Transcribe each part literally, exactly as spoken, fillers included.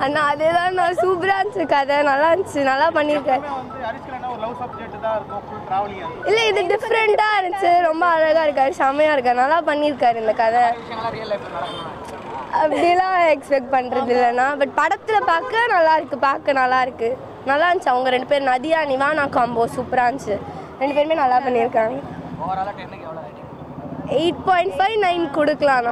அண்ணா அதேதான் நான் சூப்பராக இருந்துச்சு கதை நல்லா இருந்துச்சு நல்லா பண்ணியிருக்கேன் இல்லை இது டிஃப்ரெண்ட்டாக இருந்துச்சு ரொம்ப அழகாக இருக்காரு செம்மையாக இருக்காரு நல்லா பண்ணியிருக்காரு இந்த கதை அப்படிலாம் எக்ஸ்பெக்ட் பண்ணுறது இல்லைண்ணா பட் படத்தில் பார்க்க நல்லா இருக்கு பார்க்க நல்லா இருக்கு நல்லா இருந்துச்சு அவங்க ரெண்டு பேர் நதியா நிவானா காம்போ சூப்பராக இருந்துச்சு ரெண்டு பேருமே நல்லா பண்ணியிருக்காங்க எயிட் பாயிண்ட் ஃபைவ் நைன் கொடுக்கலாண்ணா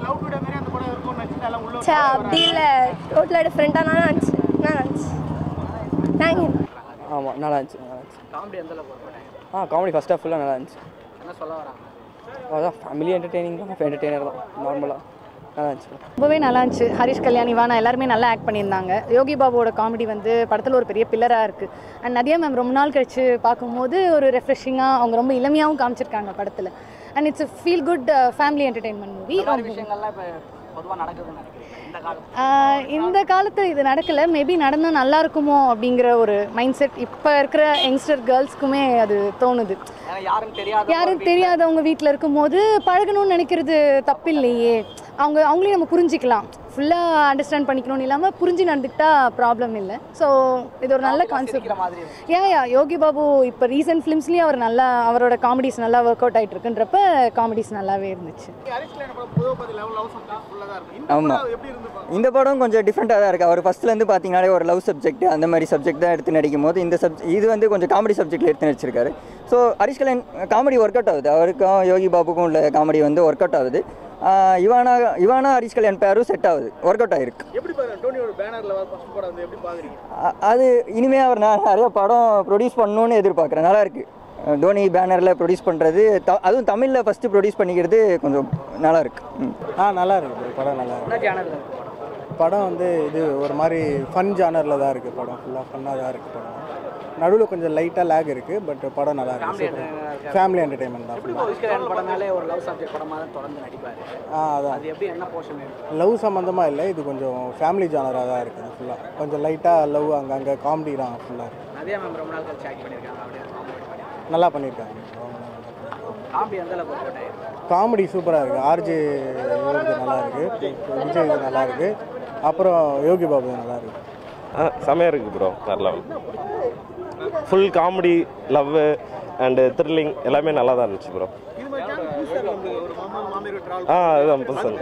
சே அப்படி இல்லை டோட்டலாக டிஃப்ரெண்ட்டாக நல்லா இருந்துச்சு நல்லா இருந்துச்சு தேங்க்யூ ஆமாம் நல்லா இருந்துச்சு நல்லா இருந்துச்சு ஆ காமெடி ஃபஸ்ட் ஆஃப் ஃபுல்லாக நல்லா இருந்துச்சு அதான் ஃபேமிலி என்டர்டெய்னிங் தான் என்டர்டெய்னர் தான் நார்மலாக நல்லா இருந்துச்சு ரொம்பவே நல்லா இருந்துச்சு ஹரிஷ் கல்யாண் இவானா எல்லாருமே நல்லா ஆக்ட் பண்ணியிருந்தாங்க யோகி பாபுவோட காமெடி வந்து படத்தில் ஒரு பெரிய பில்லராக இருக்குது அண்ட் நதியா மேம் ரொம்ப நாள் கழிச்சு பார்க்கும்போது ஒரு ரெஃப்ரெஷிங்காக அவங்க ரொம்ப இளமையாகவும் காமிச்சிருக்காங்க படத்தில் and it's feel good family entertainment movie இந்த காலத்தில் இது நடக்கலை மேபி நடந்தால் நல்லா இருக்குமோ அப்படிங்கிற ஒரு மைண்ட் செட் இப்போ இருக்கிற யங்ஸ்டர் கேர்ள்ஸ்க்குமே அது தோணுது யாரும் தெரியாதவங்க வீட்டில் இருக்கும்போது பழகணும்னு நினைக்கிறது தப்பு இல்லையே அவங்க அவங்களையும் நம்ம புரிஞ்சிக்கலாம் ஃபுல்லாக அண்டர்ஸ்டாண்ட் பண்ணிக்கணும்னு இல்லாமல் புரிஞ்சு நடந்துக்கிட்டா ப்ராப்ளம் இல்லை ஸோ இது ஒரு நல்ல கான்செப்ட் ஏன் யா யோகி பாபு இப்போ ரீசெண்ட் ஃபிலிம்ஸ்லேயும் அவர் நல்லா அவரோட காமெடிஸ் நல்லா ஒர்க் அவுட் ஆகிட்டு இருக்குன்றப்ப காமெடிஸ் நல்லாவே இருந்துச்சு ஆமாம் இந்த படம் கொஞ்சம் டிஃப்ரெண்ட்டாக தான் இருக்குது அவர் ஃபஸ்ட்லேருந்து பார்த்தீங்கன்னாலே ஒரு லவ் சப்ஜெக்ட் அந்த மாதிரி சப்ஜெக்ட் தான் எடுத்து நடிக்கும் போது இந்த சப்ஜெக்ட் இது வந்து கொஞ்சம் காமெடி சப்ஜெக்டில் எடுத்து நடிச்சிருக்காரு so Harish Kalyan comedy work out ஆகுது அவருக்கும் யோகி பாபுக்கும் உள்ள காமெடி வந்து ஒர்க் அவுட் ஆகுது இவானா இவானா ஹரிஷ் கல்யாண் பேரும் செட் ஆகுது ஒர்க் அவுட் ஆகிருக்கு அது இனிமேல் அவர் நான் நிறைய படம் ப்ரொடியூஸ் பண்ணணுன்னு எதிர்பார்க்குறேன் நல்லா இருக்குது தோனி பேனரில் ப்ரொடியூஸ் பண்ணுறது த அதுவும் தமிழில் ஃபஸ்ட்டு ப்ரொடியூஸ் பண்ணிக்கிறது கொஞ்சம் நல்லா இருக்கு ஆ நல்லா இருக்குது படம் நல்லா இருக்கு படம் வந்து இது ஒரு மாதிரி ஃபன் ஜானரில் தான் இருக்குது படம் ஃபுல்லாக ஃபன்னாக தான் இருக்குது படம் நடுவில் கொஞ்சம் லைட்டாக லேக் இருக்குது பட் படம் நல்லா இருக்குது ஃபேமிலி என்டர்டெயின்மெண்ட் தான் ஆ அதான் லவ் சம்மந்தமாக இல்லை இது கொஞ்சம் ஃபேமிலி ஜானராக தான் இருக்குது ஃபுல்லாக கொஞ்சம் லைட்டாக லவ் அங்கங்கே காமெடி தான் ஃபுல்லாக நல்லா பண்ணியிருக்காங்க காமெடி சூப்பராக இருக்குது ஆர்ஜே இவருக்கு நல்லா இருக்குது விஜய் இது நல்லா இருக்குது அப்புறம் யோகி பாபு நல்லா இருக்குது ஆ செமையாக இருக்குது ப்ரோ நல்லா full comedy love and thrilling எல்லாமே நல்லா தான் இருந்துச்சு ப்ரோ ஆ அதுதான் பசங்க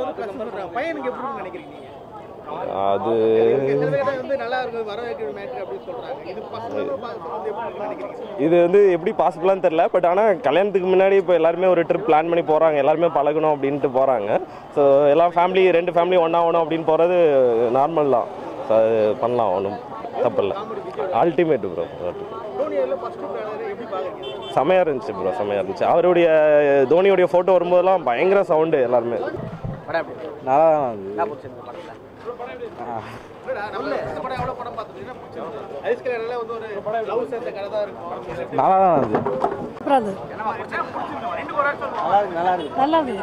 அது இது வந்து எப்படி பாசிபிளான்னு தெரில பட் ஆனால் கல்யாணத்துக்கு முன்னாடி இப்போ எல்லாருமே ஒரு ட்ரிப் பிளான் பண்ணி போகிறாங்க எல்லாருமே பழகணும் அப்படின்ட்டு போகிறாங்க ஸோ எல்லா ஃபேமிலி ரெண்டு ஃபேமிலி ஒன்றா ஆகணும் அப்படின்னு போகிறது நார்மல் தான் ஸோ அது பண்ணலாம் ஒன்றும் தப்பு இல்லை அல்டிமேட் ப்ரோ செமையாக இருந்துச்சு ப்ரோ செமையாக இருந்துச்சு அவருடைய தோனியோடைய ஃபோட்டோ வரும்போதெல்லாம் பயங்கர சவுண்டு எல்லாருமே நல்லா தான் நல்லா தான் நல்லா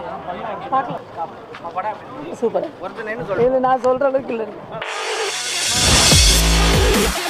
சூப்பர் நான் சொல்கிற அளவுக்கு இல்லை